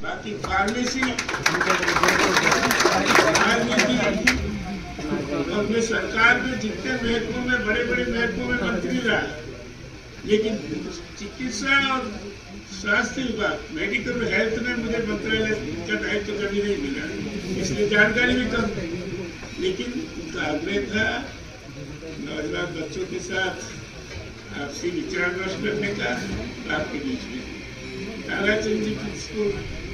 बाकी फार्मेसी अपने सरकार में जितने महकमों में बड़े बड़े महकमों में मंत्री रहा, लेकिन चिकित्सा और स्वास्थ्य विभाग मेडिकल हेल्थ में मुझे मंत्रालय का दायित्व तो कभी नहीं मिला, इसलिए जानकारी भी कम थी। लेकिन उनका आग्रह था नौजवान बच्चों के साथ आपसी विचार विमर्श करने का आपके बीच में कालाचंद जी की स्कूल